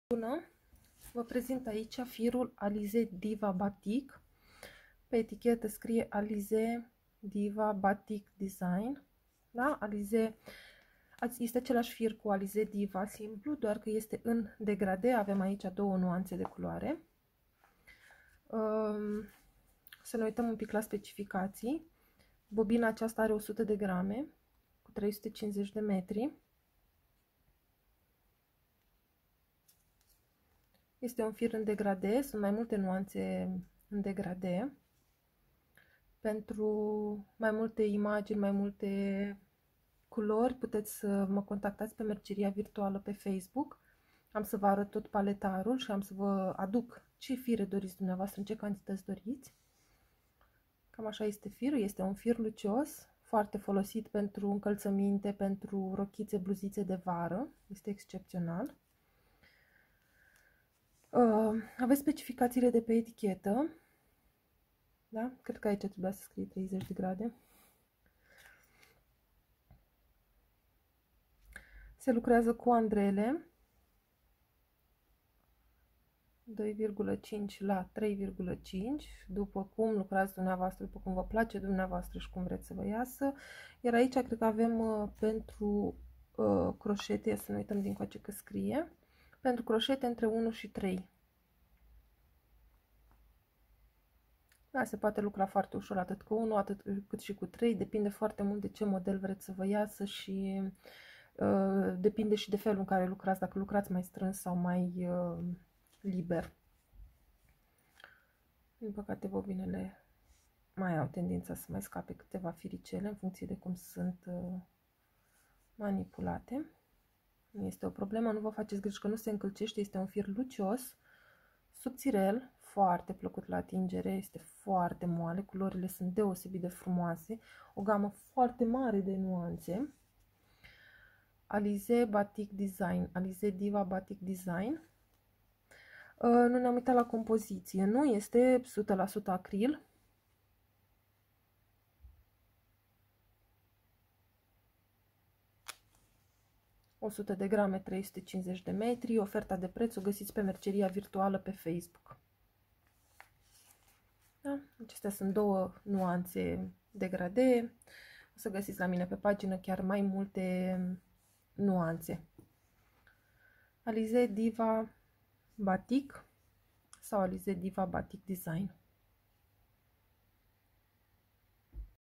Bună! Vă prezint aici firul Alize Diva Batik. Pe etichetă scrie Alize Diva Batik Design. Da? Alize este același fir cu Alize Diva simplu, doar că este în degradé. Avem aici două nuanțe de culoare. Să ne uităm un pic la specificații. Bobina aceasta are 100 de grame cu 350 de metri. Este un fir în degradé, sunt mai multe nuanțe în degradé. Pentru mai multe imagini, mai multe culori, puteți să mă contactați pe Merceria Virtuală pe Facebook. Am să vă arăt tot paletarul și am să vă aduc ce fire doriți dumneavoastră, în ce cantități doriți. Cam așa este firul, este un fir lucios, foarte folosit pentru încălțăminte, pentru rochițe, bluzițe de vară, este excepțional. Aveți specificațiile de pe etichetă, da? Cred că aici trebuia să scrie 30 de grade. Se lucrează cu andrele 2,5 la 3,5, după cum lucrați dumneavoastră, după cum vă place dumneavoastră și cum vreți să vă iasă. Iar aici cred că avem pentru croșete, să ne uităm din coace că scrie, pentru croșete între 1 și 3. Da, se poate lucra foarte ușor atât cu 1, atât cât și cu 3, depinde foarte mult de ce model vreți să vă iasă și depinde și de felul în care lucrați, dacă lucrați mai strâns sau mai liber. Din păcate, bobinele mai au tendința să mai scape câteva firicele în funcție de cum sunt manipulate. Nu este o problemă, nu vă faceți griji că nu se încălcește, este un fir lucios, subțirel, foarte plăcut la atingere, este foarte moale, culorile sunt deosebit de frumoase, o gamă foarte mare de nuanțe. Alize Batik Design, Alize Diva Batik Design. Nu ne-am uitat la compoziție, nu este 100% acril. ...100 de grame, 350 de metri. Oferta de preț o găsiți pe Merceria Virtuală pe Facebook. Da? Acestea sunt două nuanțe degradee. O să găsiți la mine pe pagină chiar mai multe nuanțe. Alize Diva Batik sau Alize Diva Batik Design.